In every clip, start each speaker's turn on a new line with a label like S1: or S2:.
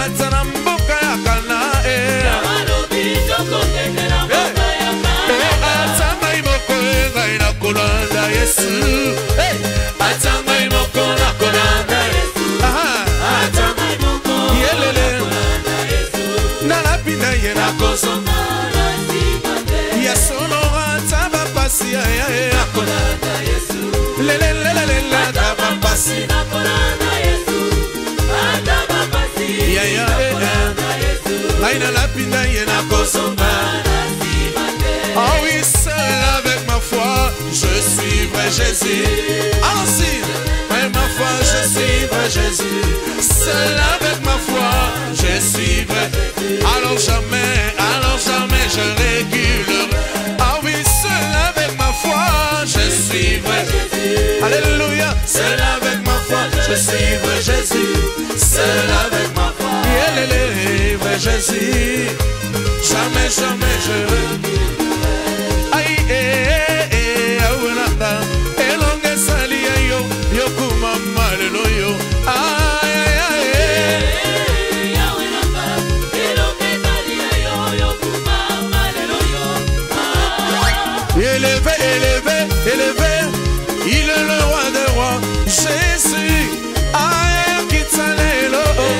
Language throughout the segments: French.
S1: matana mboka ya kana atangai moko ngai na kolanda Yesu atangai moko na kolanda Yesu atangai moko yelele na la pina yena kosoma ya sono ataba pasi ya kolanda Yesu lele lele la taba pasi na kolanda Yesu ataba pasi ya Aïna la pina yena kosomba. Ah oui, seul avec ma foi, je suivrai Jésus. Allons-y, avec ma foi, je suivrai Jésus. Seul avec ma foi, je suivrai. Alors jamais je régulerai. Ah oui, seul avec ma foi, je suivrai Jésus. Alléluia, seul avec ma foi, je suivrai Jésus. Seul avec ma foi. Jésus, jamais je aïe awelanda elonge sali yo yokuma malelo yo aïe awelanda elonge sali yo yokuma malelo yo élevé il est le roi des rois Jésus aïe kitsalelo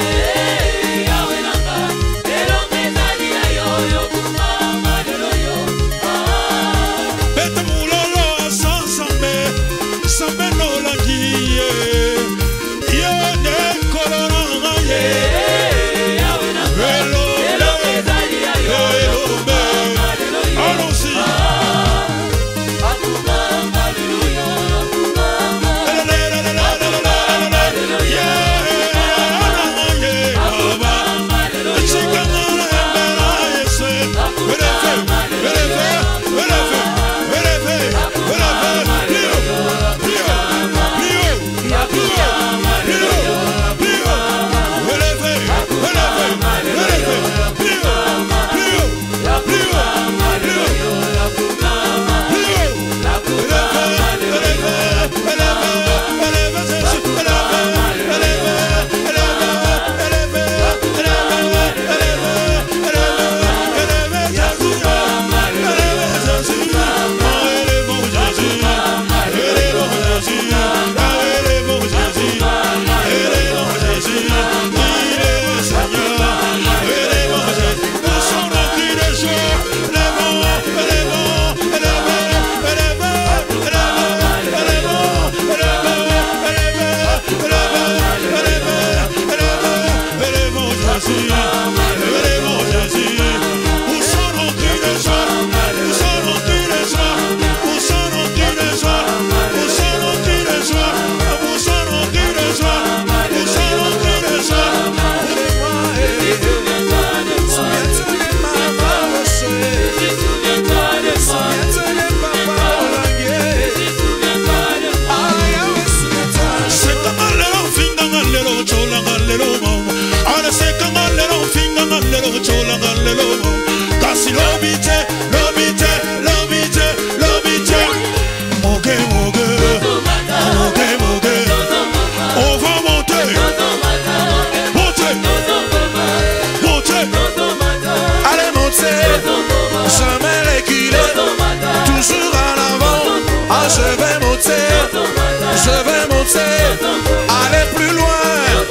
S1: aller plus loin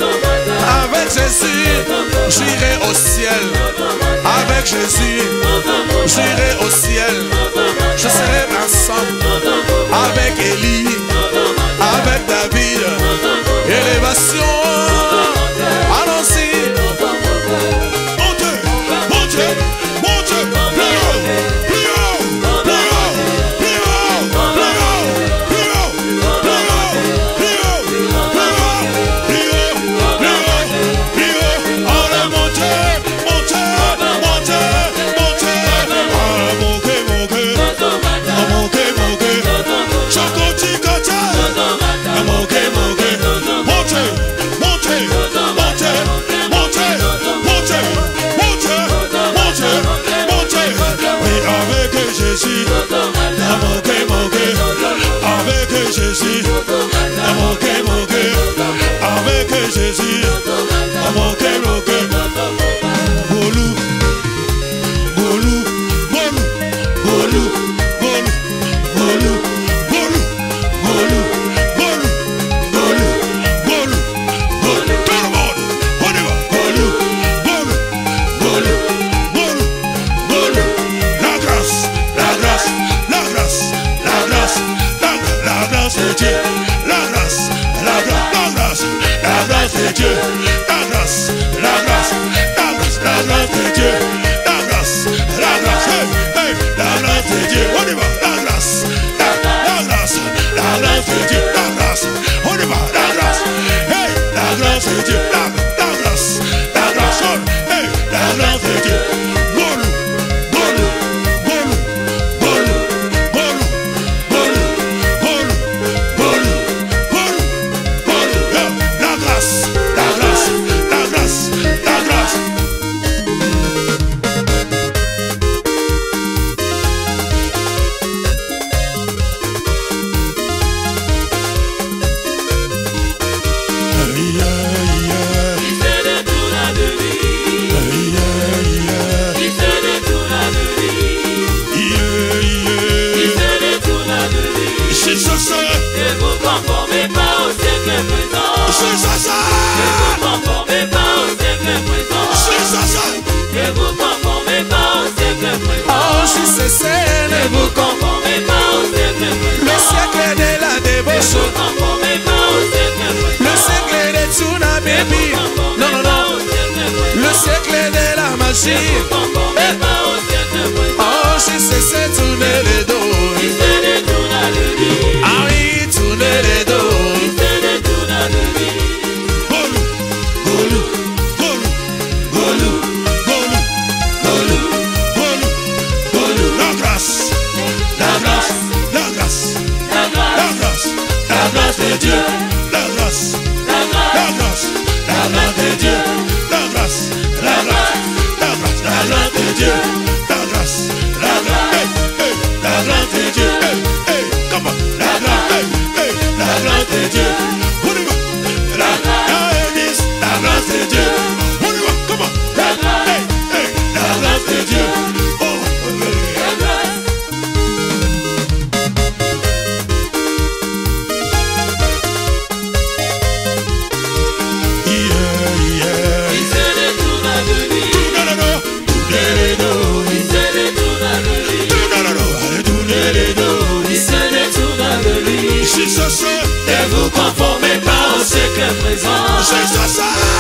S1: avec Jésus, j'irai au ciel. Avec Jésus, j'irai au ciel. Je serai ensemble avec Élie, avec David. Élévation, allons-y. la grâce de Dieu. Golou, golou, golou, golou, golou, golou, golou, golou, golou, golou. La grâce, la grâce, la grâce, la grâce.
S2: Ne vous conformez pas au siècle présent. Ne vous conformez pas au siècle présent. Ne vous conformez pas au siècle présent.
S1: Oh,
S2: ne vous conformez pas au siècle présent.
S1: le siècle de la débauche,
S2: Ne vous conformez pas au siècle présent.
S1: le siècle de Tuna Baby, non, non, non, le siècle de la
S2: Ne
S1: magie.
S2: vous conformez pas au siècle présent.
S1: Oh, si c'est tourner les dos.
S2: Il se détourne à le lit.
S1: Ah oui, tourner les dos.
S2: Il se détourne à le lit.
S1: Golou, golou, golou, golou, golou, golou, golou, golou. La grâce, la grâce, la grâce,
S2: La grâce,
S1: la grâce, la grâce de Dieu. La grâce,
S2: la grâce,
S1: la grâce, la grâce de Dieu. La grâce, la grâce, la grâce, la grâce de Dieu. La grâce, la grâce, hey, hey, la grâce de Dieu. Hey, hey, come on, la grâce, hey, hey, la grâce de Dieu. On y va. La grâce, la grâce de Dieu. On y va, come on.
S2: la grâce,
S1: Hey, hey, la grâce de Dieu. Oh, hey.
S2: la grâce.
S1: Yeah, yeah.
S2: Il se détourne à le lit.
S1: Non, non, non, tournez les dos.
S2: Il se détourne à le lit.
S1: Non, non, non, allez, tournez les dos.
S2: Il se détourne à le lit.
S1: Si ça, c'est,
S2: Ne vous conformez pas au siècle présent.
S1: c'est ça, ça.